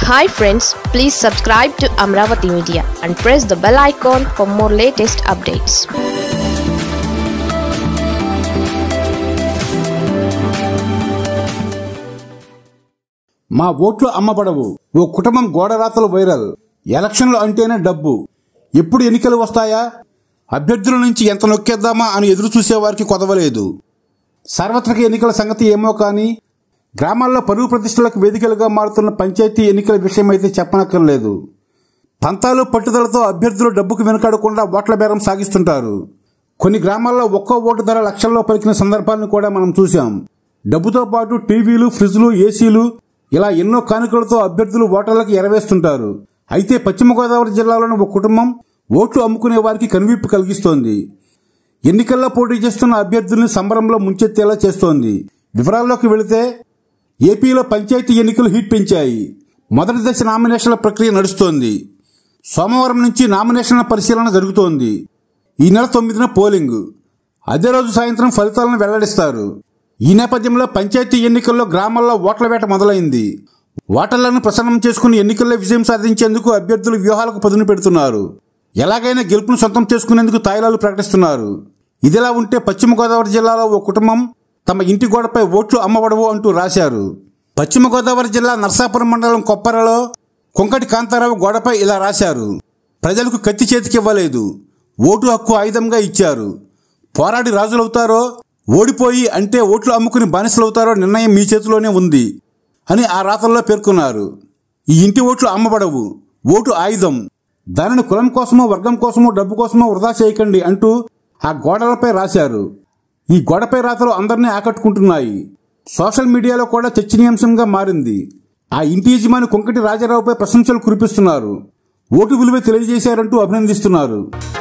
Hi friends, please subscribe to Amaravathi Media and press the bell icon for more latest updates. మా ఓట్లు అమ్మబడవు. ఓ కుటుంబం గోడరాతలు viral. ఎలక్షన్లు అంటేనే డబ్బు. ఎప్పుడు ఎన్నికలు వస్తాయా? అభ్యర్థుల నుంచి ఎంత నొక్కేద్దామా అని ఎదురు చూసేవారికి కొదవలేదు. సార్వత్రిక ఎన్నికల సంగతి ఏమో కానీ గ్రామాల్లో పరువు ప్రతిష్టలకు వేదికలుగా మారుతున్న పంచాయతీ ఎన్నికల విషయమైతే చెప్పనక్కర్లేదు. పంతాలు పట్టుదలతో అభ్యర్థులు డబ్బుకు వెనుకాడకుండా ఓట్ల బేరం సాగిస్తుంటారు. కొన్ని గ్రామాల్లో ఒక్కో ఓటు ధర లక్షల్లో పలికిన సందర్భాలను కూడా మనం చూశాం. డబ్బుతో పాటు టీవీలు, ఫ్రిడ్జ్లు, ఏసీలు ఇలా ఎన్నో కానుకలతో అభ్యర్థులు ఓటర్లకు ఎరవేస్తుంటారు. అయితే పశ్చిమ గోదావరి జిల్లాలోని ఒక కుటుంబం ఓట్లు అమ్ముకునే వారికి కనువిప్పు కలిగిస్తోంది. ఎన్నికల్లో పోటీ చేస్తున్న అభ్యర్థుల్ని సంబరంలో ముంచెత్తేలా చేస్తోంది. వివరాల్లోకి వెళితే ఏపీలో పంచాయతీ ఎన్నికలు హీట్ పెంచాయి. మొదటి దశ నామినేషన్ల ప్రక్రియ నడుస్తోంది. సోమవారం నుంచి నామినేషన్ల పరిశీలన జరుగుతోంది. ఈ నెల 9న పోలింగ్. అదే రోజు సాయంత్రం ఫలితాలను వెల్లడిస్తారు. ఈ నేపథ్యంలో పంచాయతీ ఎన్నికల్లో గ్రామాల్లో ఓట్ల వేట మొదలైంది. ఓటర్లను ప్రసన్నం చేసుకుని ఎన్నికల్లో విజయం సాధించేందుకు అభ్యర్థులు వ్యూహాలకు పదును పెడుతున్నారు. ఎలాగైనా గెలుపును సొంతం చేసుకునేందుకు తాయిలాలు ప్రకటిస్తున్నారు. ఇదిలా ఉంటే పశ్చిమ గోదావరి జిల్లాలో ఓ కుటుంబం తమ ఇంటి గోడపై ఓట్లు అమ్మబడవు అంటూ రాశారు. పశ్చిమ గోదావరి జిల్లా నర్సాపురం మండలం కొప్పరలో కొంకటి కాంతారావు గోడపై ఇలా రాశారు. ప్రజలకు కత్తి చేతికివ్వలేదు, ఓటు హక్కు ఆయుధంగా ఇచ్చారు. పోరాడి రాజులవుతారో, ఓడిపోయి అంటే ఓట్లు అమ్ముకుని బానిసలవుతారో నిర్ణయం మీ చేతిలోనే ఉంది అని ఆ రాతల్లో పేర్కొన్నారు. ఈ ఇంటి ఓట్లు అమ్మబడవు, ఓటు ఆయుధం. దానిని కులం కోసమో, వర్గం కోసమో, డబ్బు కోసమో వృధా చేయకండి అంటూ ఆ గోడలపై రాశారు. ఈ గోడపై రాతలు అందరినీ ఆకట్టుకుంటున్నాయి. సోషల్ మీడియాలో కూడా చర్చనీయాంశంగా మారింది. ఆ ఇంటి యజమాని కొంకటి రాజారావుపై ప్రశంసలు కురిపిస్తున్నారు. ఓటు విలువ తెలియజేశారంటూ అభినందిస్తున్నారు.